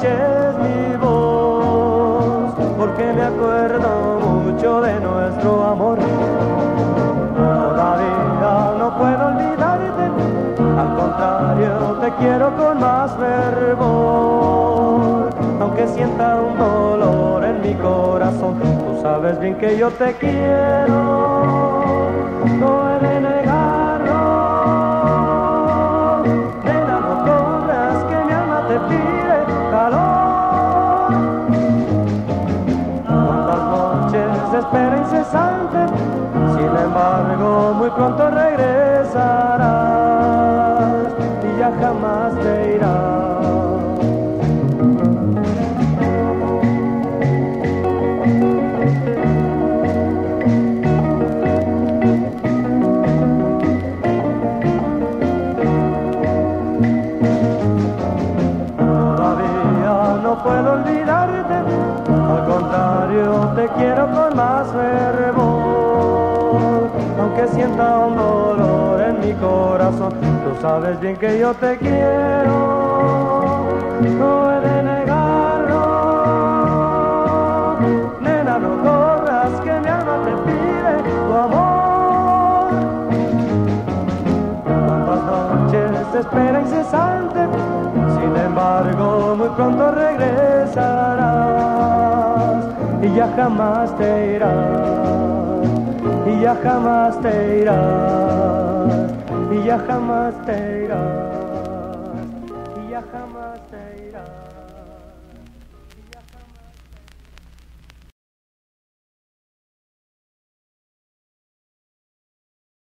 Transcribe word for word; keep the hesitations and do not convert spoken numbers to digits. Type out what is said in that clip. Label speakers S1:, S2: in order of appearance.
S1: escuches mi voz, porque me acuerdo mucho de nuestro amor. Todavía no puedo olvidarte, al contrario te quiero con más fervor. Aunque sienta un dolor en mi corazón, tú sabes bien que yo te quiero, no he de negarlo. Nena, no corras, que mi alma te pide calor. Cuántas noches de espera incesante, sin embargo muy pronto regresarás y ya jamás te irás. No puedo olvidarte, al contrario te quiero con más fervor. Aunque sienta un dolor en mi corazón, tú sabes bien que yo te quiero, no he de negarlo. Nena, no corras, que mi alma te pide tu amor. Cuántas noches te espera incesante, sin embargo muy pronto regresarás y ya jamás te irás, y ya jamás te irás, y ya jamás te irás.